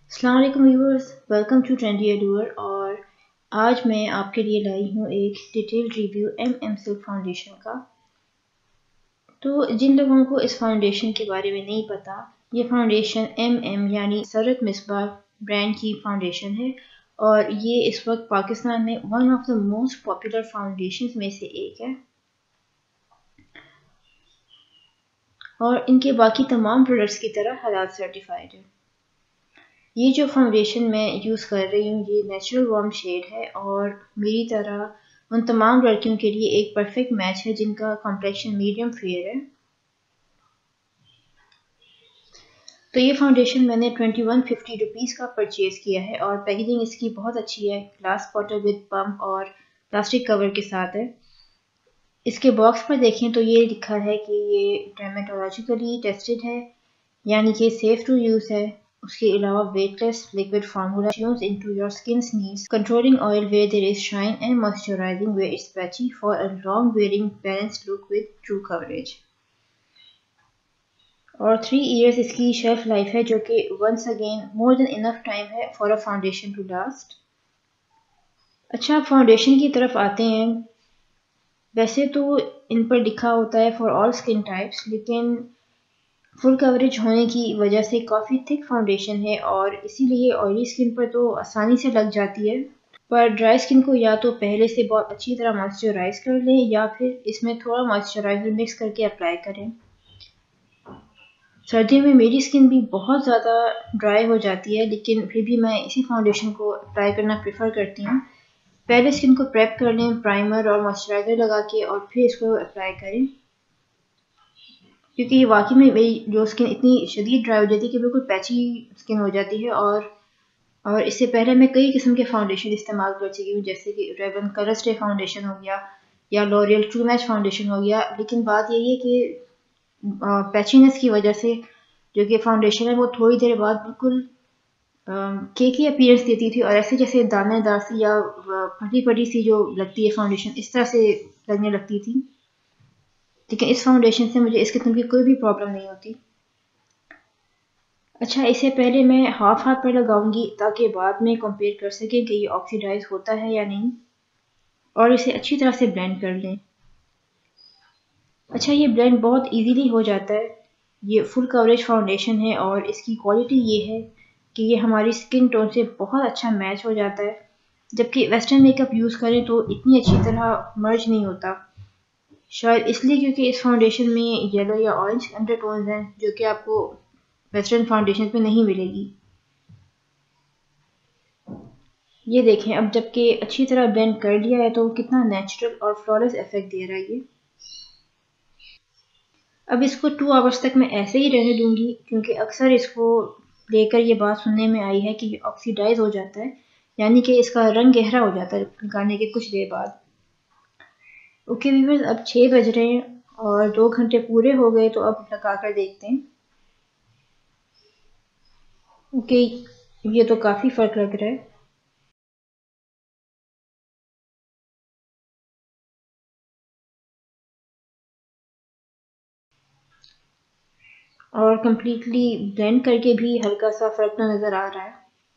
अस्सलाम वालेकुम viewers, welcome to trendy एडूअर। और आज मैं आपके लिए लाई हूँ एक detail review M silk foundation का। तो जिन लोगों को इस फाउंडेशन के बारे में नहीं पता, ये फाउंडेशन यानी मसर्रत मिसबाह ब्रांड की फाउंडेशन है और ये इस वक्त पाकिस्तान में one of the most popular foundation में से एक है। और इनके बाकी तमाम प्रोडक्ट्स की तरह हलाल सर्टिफाइड है। ये जो फाउंडेशन मैं यूज़ कर रही हूँ ये नेचुरल वार्म शेड है और मेरी तरह उन तमाम लड़कियों के लिए एक परफेक्ट मैच है जिनका कॉम्प्लेक्शन मीडियम फेयर है। तो ये फाउंडेशन मैंने 2150 रुपीज़ का परचेज़ किया है और पैकेजिंग इसकी बहुत अच्छी है। ग्लास बॉटल विद पम्प और प्लास्टिक कवर के साथ है। इसके बॉक्स पर देखें तो ये लिखा है कि ये डर्मेटोलॉजिकली टेस्टेड है, यानी कि सेफ टू यूज़ है। उसके अलावा weightless liquid formula tunes into your skin's needs, controlling oil where there is shine and moisturizing where it's patchy for a long wearing balanced look with true coverage। और 3 years इसकी shelf life है, जो कि once again more than enough time है for a foundation to last। अच्छा, अब foundation की तरफ आते हैं। वैसे तो इन पर लिखा होता है फॉर ऑल स्किन टाइप्स, लेकिन फुल कवरेज होने की वजह से काफ़ी थिक फाउंडेशन है और इसीलिए ऑयली स्किन पर तो आसानी से लग जाती है। पर ड्राई स्किन को या तो पहले से बहुत अच्छी तरह मॉइस्चराइज कर लें या फिर इसमें थोड़ा मॉइस्चराइजर मिक्स करके अप्लाई करें। सर्दियों में मेरी स्किन भी बहुत ज़्यादा ड्राई हो जाती है, लेकिन फिर भी मैं इसी फाउंडेशन को अप्लाई करना प्रेफर करती हूँ। पहले स्किन को प्रेप कर लें प्राइमर और मॉइस्चराइजर लगा के और फिर इसको अप्लाई करें, क्योंकि ये वाकई में मेरी जो स्किन इतनी शदीद ड्राई हो जाती है कि बिल्कुल पैची स्किन हो जाती है। और इससे पहले मैं कई किस्म के फाउंडेशन इस्तेमाल कर चुकी हूँ, जैसे कि रेवन कलर स्टे फाउंडेशन हो गया या लॉरियल ट्रू मैच फाउंडेशन हो गया। लेकिन बात यही है कि पैचीनेस की वजह से जो कि फाउंडेशन है वो थोड़ी देर बाद बिल्कुल केकी अपीयरेंस देती थी और ऐसे जैसे दानेदार सी या फटी फटी सी जो लगती है फाउंडेशन, इस तरह से लगने लगती थी। लेकिन इस फाउंडेशन से मुझे इस किस्म की कोई भी प्रॉब्लम नहीं होती। अच्छा, इससे पहले मैं हाफ हाथ पर लगाऊंगी ताकि बाद में कंपेयर कर सकें कि ये ऑक्सीडाइज होता है या नहीं, और इसे अच्छी तरह से ब्लेंड कर लें। अच्छा, ये ब्लेंड बहुत इजीली हो जाता है। ये फुल कवरेज फाउंडेशन है और इसकी क्वालिटी ये है कि ये हमारी स्किन टोन से बहुत अच्छा मैच हो जाता है, जबकि वेस्टर्न मेकअप यूज़ करें तो इतनी अच्छी तरह मर्ज नहीं होता। शायद इसलिए क्योंकि इस फाउंडेशन में येलो या ऑरेंज अंडरटोन्स हैं, जो कि आपको वेस्टर्न फाउंडेशन में नहीं मिलेगी। ये देखें, अब जबकि अच्छी तरह ब्लेंड कर लिया है तो कितना नेचुरल और फ्लॉलेस इफेक्ट दे रहा है ये। अब इसको 2 आवर्स तक मैं ऐसे ही रहने दूंगी, क्योंकि अक्सर इसको लेकर ये बात सुनने में आई है कि ये ऑक्सीडाइज हो जाता है, यानी कि इसका रंग गहरा हो जाता है निकालने के कुछ देर बाद। ओके व्यूअर्स, अब 6 बज रहे हैं और 2 घंटे पूरे हो गए, तो अब लगा कर देखते हैं। ओके, ये तो काफ़ी फ़र्क लग रहा है। और कम्प्लीटली ब्लेंड करके भी हल्का सा फ़र्क तो नज़र आ रहा है।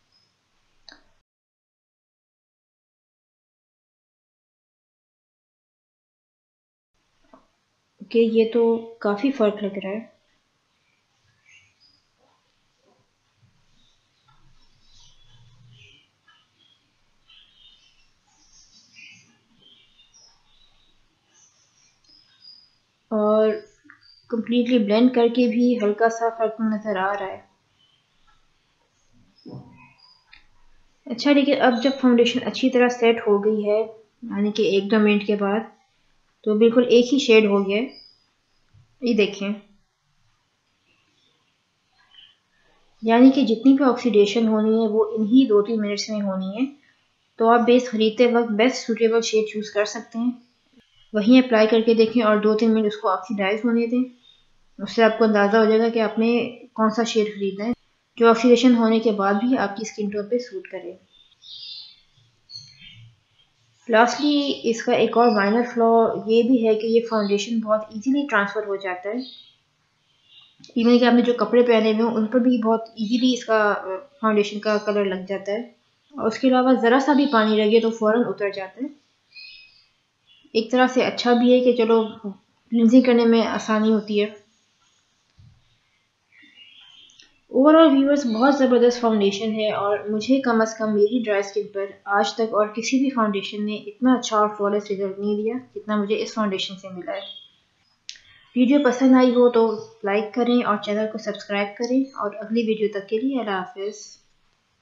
ओके, ये तो काफ़ी फ़र्क लग रहा है। और कम्प्लीटली ब्लेंड करके भी हल्का सा फ़र्क नज़र आ रहा है। अच्छा, लेकिन अब जब फाउंडेशन अच्छी तरह सेट हो गई है, यानी कि 1-2 मिनट के बाद, तो बिल्कुल एक ही शेड हो गया है। ये देखें, यानी कि जितनी भी ऑक्सीडेशन होनी है वो इन्हीं 2-3 मिनट्स में होनी है। तो आप बेस खरीदते वक्त बेस्ट सूटेबल शेड चूज़ कर सकते हैं, वहीं अप्लाई करके देखें और 2-3 मिनट उसको ऑक्सीडाइज होने दें। उससे आपको अंदाज़ा हो जाएगा कि आपने कौन सा शेड खरीदना है जो ऑक्सीडेशन होने के बाद भी आपकी स्किन टोन पे सूट करे। लास्टली, इसका एक और माइनर फ्लॉ ये भी है कि ये फाउंडेशन बहुत इजीली ट्रांसफ़र हो जाता है। इवन कि आपने जो कपड़े पहने हुए हों उन पर भी बहुत इजीली इसका फाउंडेशन का कलर लग जाता है। और उसके अलावा ज़रा सा भी पानी लगे तो फ़ौरन उतर जाता है। एक तरह से अच्छा भी है कि चलो क्लिनजिंग करने में आसानी होती है। ओवरऑल व्यूअर्स बहुत ज़बरदस्त फाउंडेशन है और मुझे कम से कम मेरी ड्राई स्किन पर आज तक और किसी भी फाउंडेशन ने इतना अच्छा और फ्लॉलेस रिजल्ट नहीं दिया जितना मुझे इस फाउंडेशन से मिला है। वीडियो पसंद आई हो तो लाइक करें और चैनल को सब्सक्राइब करें और अगली वीडियो तक के लिए अल्लाह हाफिज़।